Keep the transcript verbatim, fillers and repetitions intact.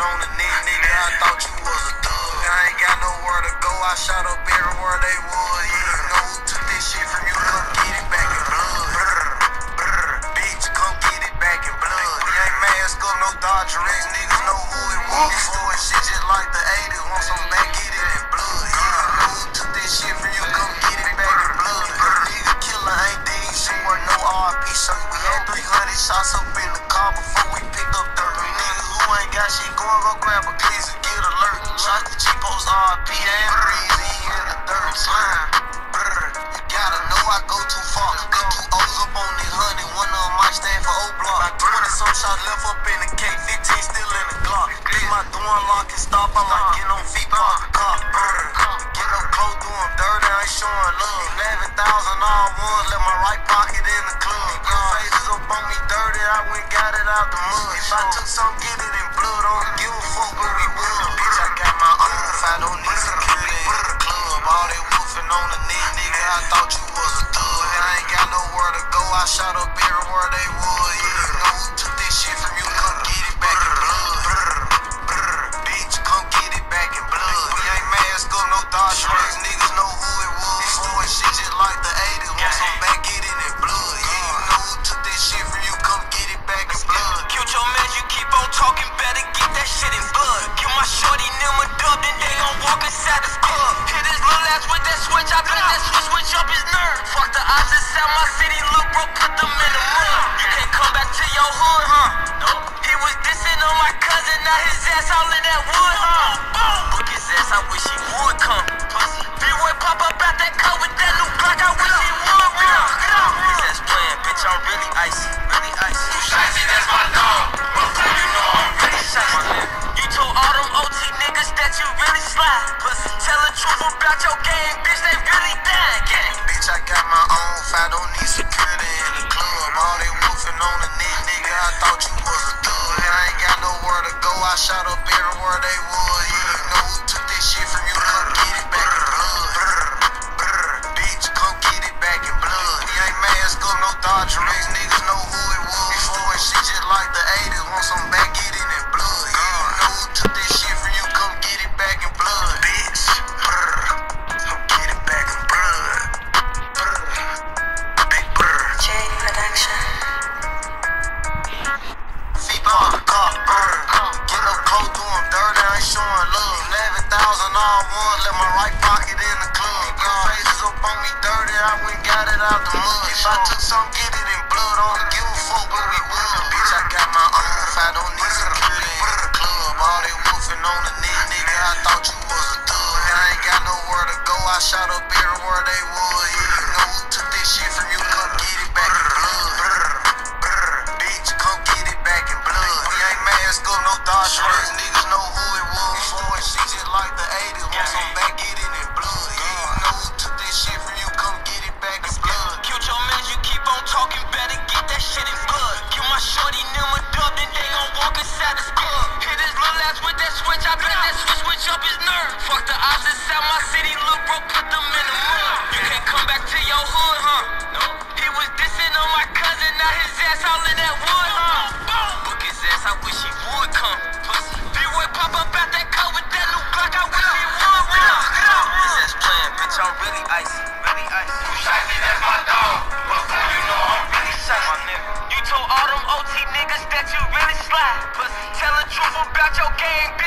on the net, nigga. I thought you was a thug. I ain't got nowhere to go. I shot up everywhere they was. Yeah, you know who took this shit from you? Come get it back in blood. Brr, brr, bitch, come get it back in blood. We ain't mask up, no Dodger X. Niggas know who it was. Before it shit just like the eighties. Want some back, get it in blood. Yeah, you know who took this shit from you? Come get it back in blood. Nigga killer ain't dead. She wear no R I P shirt. We had three hundred shots up in the car before we picked up dirt. Niggas who ain't got shit going, go grab a case and get alert. Shot the G-Post R I P and breezy in the dirt. Slime. Brr. You gotta know I go too far. Got two O's up on this honey. One of them might stand for O-Block. About twenty some shots left up in the K. fifteen still in the Glock. Leave my door unlocked and stop. I like get on feet, park the car. Brr. Get up close, do them dirty. I ain't showing love. eleven thousand all ones. Left my right pocket in the club. Your faces up on me dirty. I went got it out the mud. If I took some, get it in blood. I don't give a fuck where we was. Bitch, I got my own. If I don't need security in the club, all they woofing on the net, nigga. I thought you was a thug. I ain't got nowhere to go. I shot up everywhere they was. Yeah, you know who took this shit from you? Come get it back in blood. Brr, brr, bitch, come get it back in blood. We ain't mask up, no Dodger X. Niggas know who it was. Before it shit just like the eighties. Want some back, get it in blood. Yeah, you know who took this shit from you? Come get it back in blood. Killed your man, you keep on talking, better get that shit in blood. Kill my shorty, them a dub, then they gon' walk inside the club. Hit his little ass with that switch, I bet that switch switch up his nerve. Fuck the odds inside my city, look bro, put them in the mud. You can't come back to your hood, huh? Nope. He was dissing on my cousin, now his ass all in that wood, huh? Book his ass, I wish he would come. Pussy. B-boy pop up out that car with that new Glock, I wish he would run. His ass playing, bitch, I'm really icy, really icy. You shicey, that's my dog. Before you know I'm really Shicey, nigga. You told all them O T niggas that you really slide. Pussy, tell the truth about your game, bitch, they really dying, gang. Bitch, I got my own. If I don't need security in the club, all they woofing on the net, nigga. I thought you was a thug. I ain't got nowhere to go. I shot up everywhere they was. Yeah, you know who took this shit from you? Come get it back in blood. Brr, brr, bitch, come get it back in blood. We ain't mask up, no Dodger X. Niggas know who it was. Before it shit just like the eighties. Want some back, get it in blood. Yeah, you know who took this shit from you? Come get it back in blood, bitch. Brr, come get it back in blood. Brr, big brr. J Production. Feet on the car, brr. Get up close, do them dirty. I ain't showing love. eleven thousand all ones. Left my right pocket in the club. Your faces up on me dirty. I went got it out the mud. If I took some, get it in blood. I don't give a fuck where we was. Bitch, I got my own. If I don't need security in the club, all they woofing on the net, nigga. I thought you was a thug. I ain't got nowhere to go. I shot up everywhere they was. Yeah, you know who took this shit from you? Come get it back in blood. Brr, brr, bitch, come get it back in blood. We ain't mask up, no Dodger X. Niggas know who it was. Before it shit just like the eighties. Want some back, get it in blood. Yeah, you know who took this shit from you? Come get it back in blood. Killed your man, you keep on talking, better get that shit in blood. Kill my shorty, them a dub, then they gon' walk inside the club. Hit his little ass with that switch, I bet that switch switch up his nerve. Fuck the odds inside my city, look bro, put them in the mud. You can't come back to your hood, huh? Nope. He was dissing on my cousin, now his ass all in that wood, huh? Book his ass, I wish he would come. Pussy. B-boy pop up out that car with that new Glock, I wish he would run. His ass playing, bitch, I'm really icy, really icy. You shicey, that's my dog. Before you know I'm really Shicey, my nigga. You told all them O T niggas that you really slide. Pussy, tell the truth about your game, bitch.